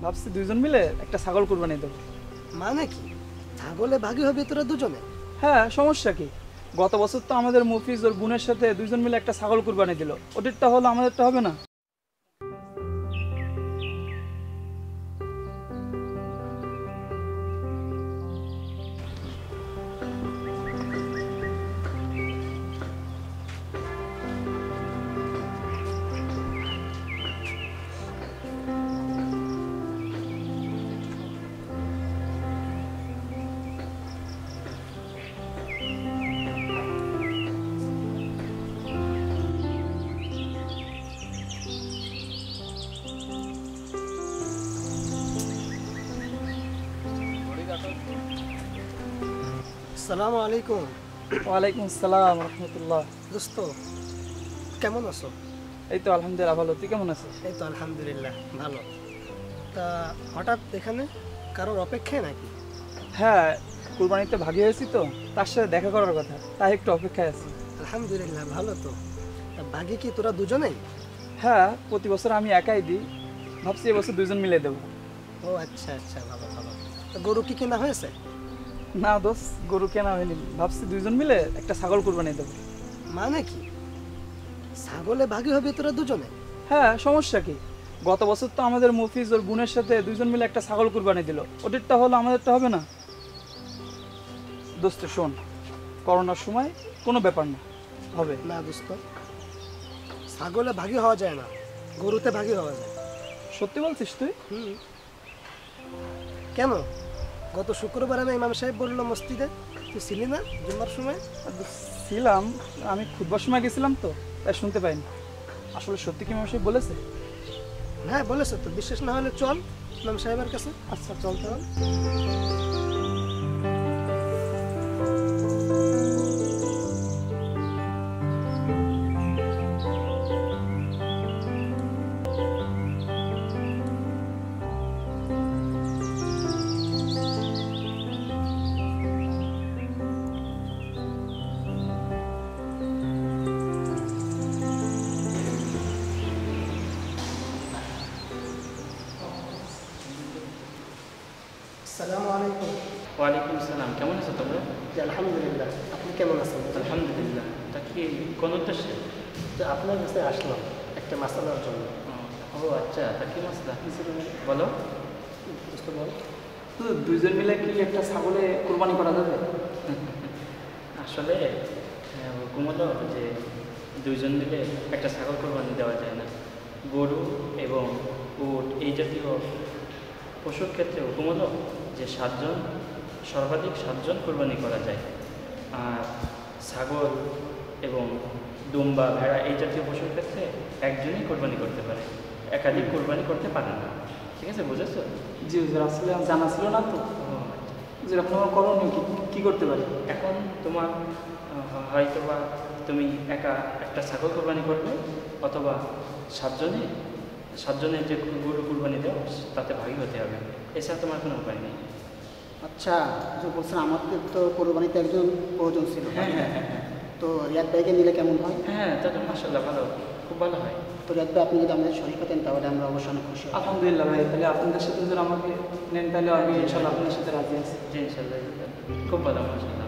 ভাবছি দুইজন মিলে একটা ছাগল কুরবানি দেবো। মানে কি ছাগলে ভাগি হবে তোরা দুজনে? হ্যাঁ, সমস্যা কি? গত বছর তো আমাদের মফিজ ওর বোনের সাথে দুইজন মিলে একটা ছাগল কুরবানি দিল, ওদেরটা হলো আমাদেরটা হবে না? আসসালামু আলাইকুম। ওয়ালাইকুম আসসালাম রহমতুল্লাহ। দোস্ত কেমন আছো? এই তো আলহামদুলিল্লাহ ভালো, তুই কেমন আছিস? এই তো আলহামদুলিল্লাহ ভালো। তা হঠাৎ এখানে কারোর অপেক্ষায় নাকি? হ্যাঁ, কুরবানিতে ভাগি হয়েছি তো, তার সাথে দেখা করার কথা, তাই একটু অপেক্ষায় আছি। আলহামদুলিল্লাহ ভালো তো। তা ভাগি কি তোরা দুজনেই? হ্যাঁ, প্রতি বছর আমি একাই দিই, ভাবছি এবছর দুইজন মিলে দেবো। ও আচ্ছা আচ্ছা, ভালো ভালো। তা গরু কি কেনা হয়েছে? না দোস্ত, গরু কেনা হয়নি, ভাবছি দুইজন মিলে একটা ছাগল কুরবানি দেবো। মানে কি ছাগলে ভাগি হবে তোরা দুজনে? হ্যাঁ, সমস্যা কি? গত বছর তো আমাদের মফিজ ওর বোনের সাথে দুইজন মিলে একটা ছাগল কুরবানি দিল, ওদেরটা হলো আমাদেরটা হবে না? দোস্ত শোন, করোনার সময় কোনো ব্যাপার না, হবে। না দোস্ত, ছাগলে ভাগি হওয়া যায় না, গরুতে ভাগি হওয়া যায়। সত্যি বলছিস তুই? কেন? গত শুক্রবার আমি ইমাম সাহেব বললো মসজিদে, তুই ছিলি না জুম্মার সময়? ছিলাম, আমি খুতবার সময় গেছিলাম তো, তাই শুনতে পাইনি। আসলে সত্যি কি ইমাম সাহেব বলেছে? হ্যাঁ বলেছে তো, বিশ্বাস না হলে চল ইমাম সাহেবের কাছে। আচ্ছা চল চল। আসসালামু আলাইকুম। ওয়ালাইকুম সালাম, কেমন আছো তোমরা? জি আলহামদুলিল্লাহ, আপনি কেমন আছেন? আলহামদুলিল্লাহ। তা কি কোন উদ্দেশ্যে? তো আপনার কাছে আসলাম একটা মাসালার জন্য। ও আচ্ছা, তা কি মাসলা বলো। বুঝতে বল। তো দুইজন মিলে কি একটা ছাগলে কুরবানি করা যাবে? আসলে হুকুম হলো যে দুইজন মিলে একটা ছাগল কোরবানি দেওয়া যায় না। গরু এবং উট এই জাতীয় পশুর ক্ষেত্রে হুকুম হলো যে সর্বাধিক 7 জন কোরবানি করা যায়। আর ছাগল এবং দুম্বা ভেড়া এই জাতীয় পশুর ক্ষেত্রে একজনই কোরবানি করতে পারে, একাধিক কোরবানি করতে পারে না। ঠিক আছে, বুঝেছো? জি হুজুর, আসলে আমার জানা ছিল না তো। যেরকম আমার করণীয় কি করতে পারি? এখন তোমার হয়তো বা তুমি একা একটা ছাগল কোরবানি করবে, অথবা 7জনের যে গরু কোরবানি দেও তাতে ভাগী হতে হবে, এছাড়া তোমার কোনো উপায় নেই। আচ্ছা, যে বলছেন আমাদের তো কোরবানিতে একজন প্রয়োজন ছিল। হ্যাঁ হ্যাঁ হ্যাঁ হ্যাঁ তো রিয়াদ ভাইকে নিলে কেমন হয়? হ্যাঁ, তাহলে মাশাআল্লাহ ভালো, খুব ভালো হয়। তো রিয়াদ ভাই আপনি যদি আমাদের শরীর হতেন তাহলে আমরা অবশ্যই অনেক খুশি হব। আলহামদুলিল্লাহ ভাই, তাহলে আপনাদের সাথে যদি আমাকে নেন তাহলে আমি ইনশাআল্লাহ আপনাদের সাথে রাজি আছি। জি ইনশাআল্লাহ, খুব ভালো মাশাআল্লাহ।